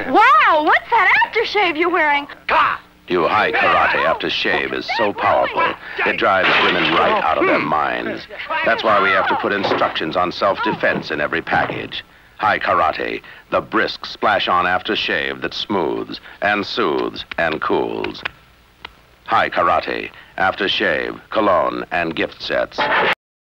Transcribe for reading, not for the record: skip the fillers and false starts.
Wow, what's that aftershave you're wearing? New High Karate Aftershave is so powerful, it drives women right out of their minds. That's why we have to put instructions on self-defense in every package. High Karate, the brisk splash-on aftershave that smooths and soothes and cools. High Karate, aftershave, cologne, and gift sets.